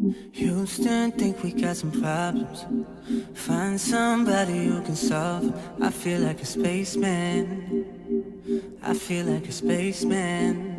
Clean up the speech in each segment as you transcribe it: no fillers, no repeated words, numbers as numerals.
Houston, think we got some problems. Find somebody who can solve them. I feel like a spaceman. I feel like a spaceman.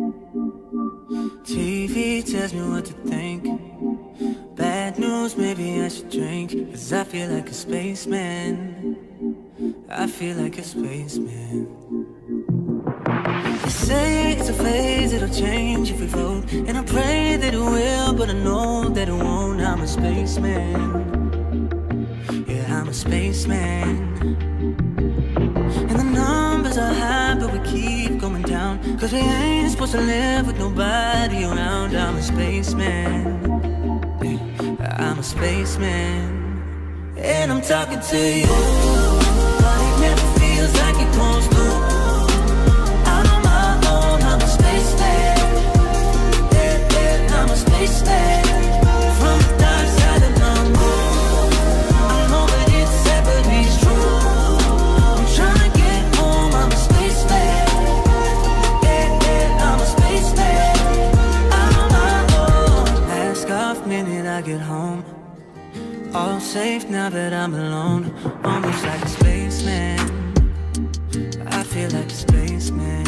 TV tells me what to think. Bad news, maybe I should drink. 'Cause I feel like a spaceman. I feel like a spaceman. They say it's a phase, it'll change if we vote. And I pray that it will, but I know that it won't. I'm a spaceman. Yeah, I'm a spaceman. And the numbers are high, but we keep going down. 'Cause we ain't supposed to live with nobody around. I'm a spaceman. Yeah, I'm a spaceman. And I'm talking to you, but it never feels like it wants to. I'm on my own, I'm a spaceman. Yeah, yeah, I'm a spaceman. From the dark side of the moon, I know that it's sad, but it's true. I'm trying to get home, I'm a spaceman. Yeah, yeah, I'm a spaceman. I'm on my own. Last off minute I get home, all safe now that I'm alone. Almost like a spaceman. I feel like a spaceman.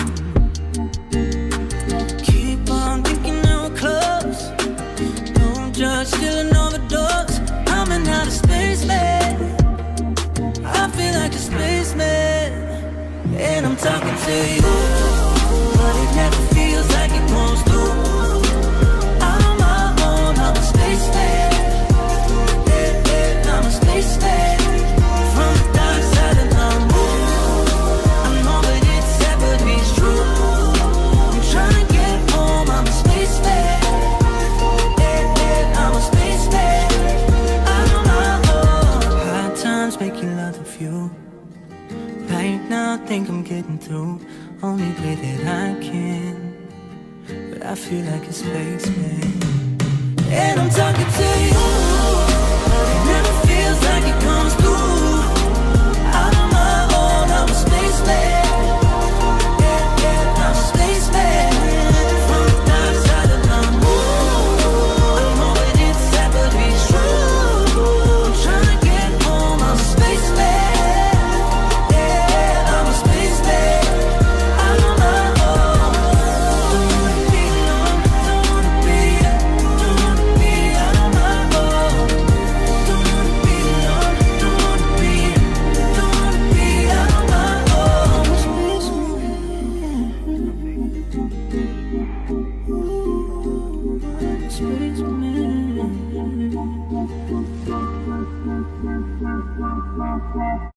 Keep on thinking that we're close. Don't judge, still an overdose. I'm an outer spaceman. I feel like a spaceman. And I'm talking to you, but it never feels like it wants to. I'm on my own, I'm a spaceman. I'm a spaceman. From the dark side of the moon, I know that it's sad, but it's true. I'm trying to get home, I'm a spaceman. Yeah, yeah, I'm a spaceman. I'm on my own. Hard times make you love the view. Right now, I think I'm getting through. Only way that I can, but I feel like a spaceman. And I'm talking to you, but it never feels like it comes through. I'm on my own, I'm a spaceman. Yeah, yeah, I'm a spaceman. From the dark side of the moon, I know that it's sad, but it's true. I'm trying to get home, I'm a spaceman. Yeah, I'm a spaceman. I'm on my own. Don't wanna be alone, don't wanna be, don't wanna be out on my own. Don't wanna be alone, don't wanna be out on my own. Spaceman.